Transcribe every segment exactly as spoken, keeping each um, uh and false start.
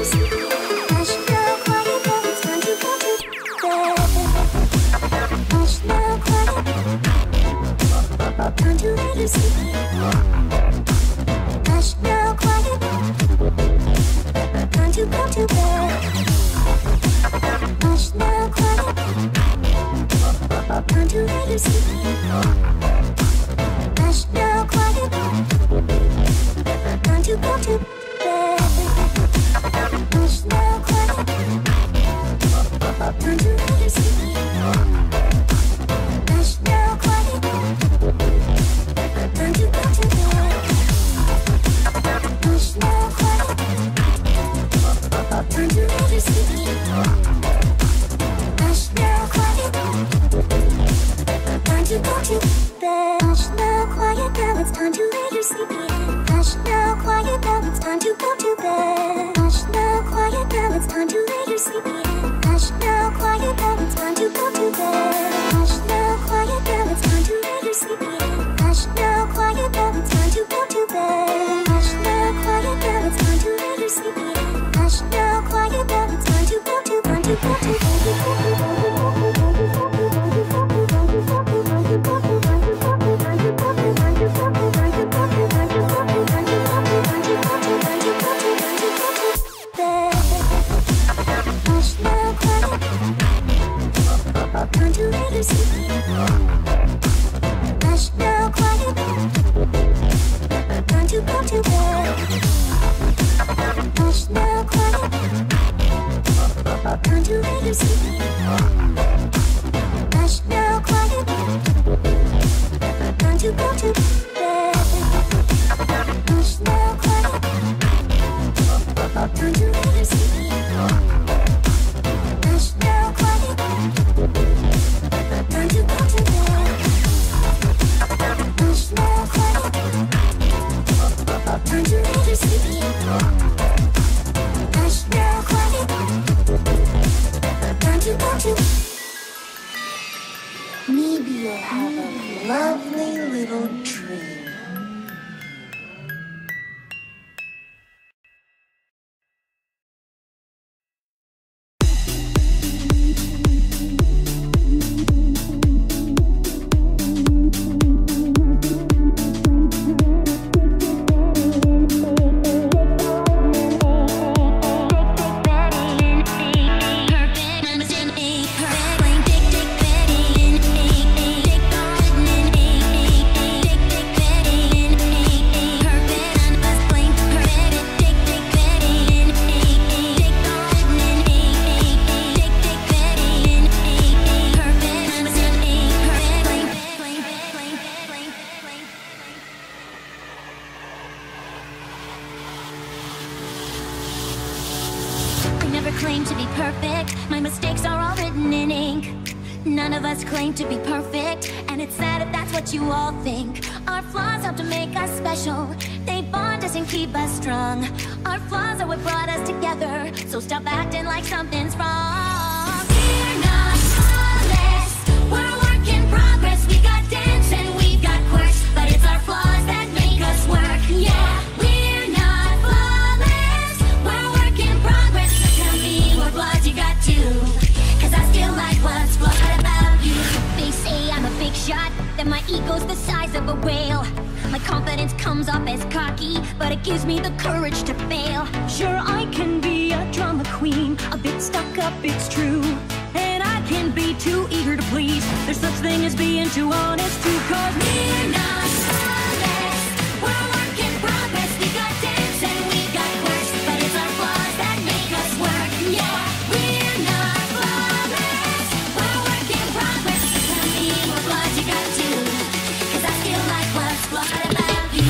claim to be perfect. My mistakes are all written in ink. None of us claim to be perfect, and it's sad if that's what you all think. Our flaws help to make us special. They bond us and keep us strong. Our flaws are what brought us together, so stop acting like something's wrong. We're not flawless, we're a work in progress. We got dents and we've got quirks, but it's our flaws that make us work. Yeah, we're not flawless, we're a work in progress. But tell me what flaws you got too, cause I still like what's flawed about you. They say I'm a big shot, that my ego's the size of a whale. My confidence comes off as cocky, but it gives me the courage to fail. Sure, I can be a drama queen, a bit stuck up, it's true. And I can be too eager to please. There's such thing as being too honest too, cause we're not flawless, we're a work in progress. We got dents and we got quirks, but it's our flaws that make us work. Yeah, we're not flawless, we're a work in progress. Tell me what flaws you got too, cause I still like what's flawed about you.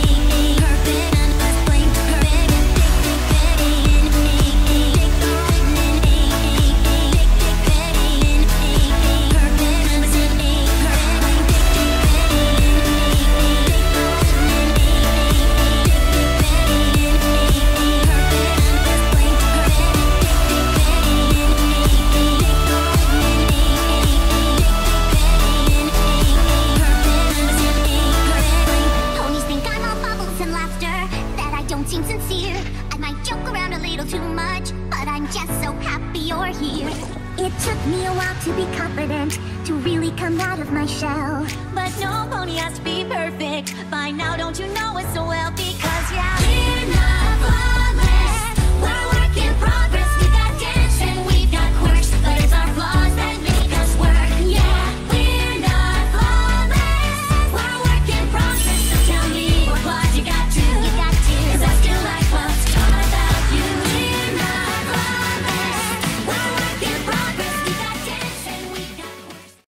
Perfect, Took me a while to be confident, to really come out of my shell. But no pony has to be perfect. By now, don't you know it so well? Because yeah, we're not flying.